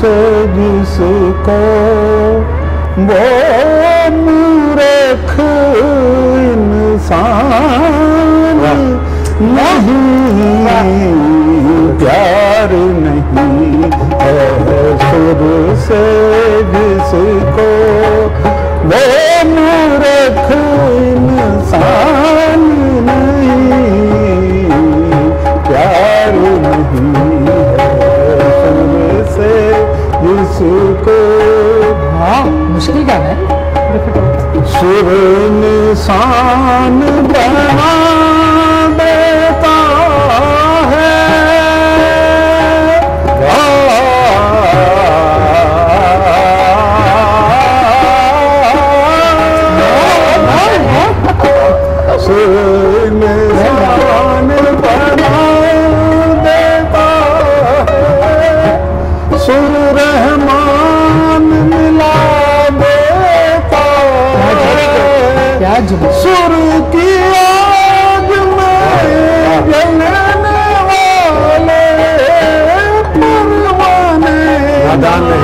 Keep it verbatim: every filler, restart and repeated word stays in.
से जिसको वो मूर्ख इंसान नहीं, प्यार नहीं है सुर से जिसको वो मूर्ख इंसान नहीं, प्यार नहीं है सुर से जिसको। हाँ मुश्किल क्या है? सुर निशान बना देता है, सुर निशान बना देता है, सुर रहमान मिला देता है, सुर की आग में जलने वाले परवाने